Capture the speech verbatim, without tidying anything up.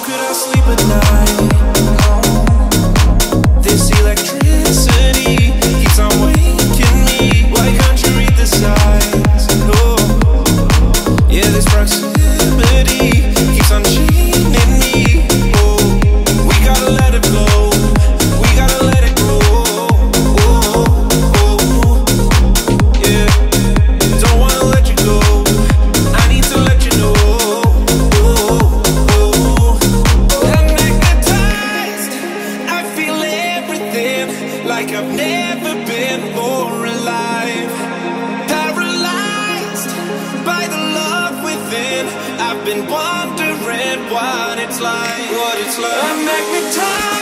could I sleep at night? This electricity keeps on waking me. Why can't you read the signs? Oh, yeah, this proximity keeps on chaining me. Oh, we gotta let it go. We gotta let it go. Oh, oh, yeah. Don't wanna let you go. I need to let you know. Oh, oh, I'm magnetized. I feel everything like I've never been more alive. Paralyzed by the love within. I've been wondering what it's like. What it's like. I'm magnetized.